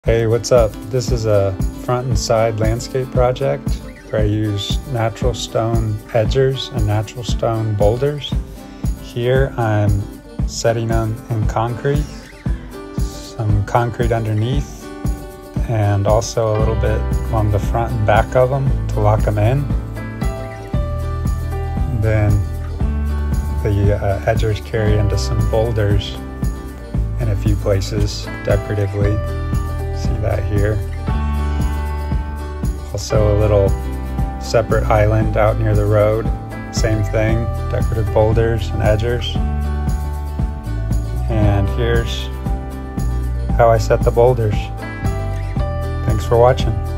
Hey, what's up? This is a front and side landscape project where I use natural stone edgers and natural stone boulders. Here I'm setting them in concrete, some concrete underneath, and also a little bit along the front and back of them to lock them in. Then the edgers carry into some boulders in a few places decoratively. See that here. Also a little separate island out near the road. Same thing, decorative boulders and edgers. And here's how I set the boulders. Thanks for watching.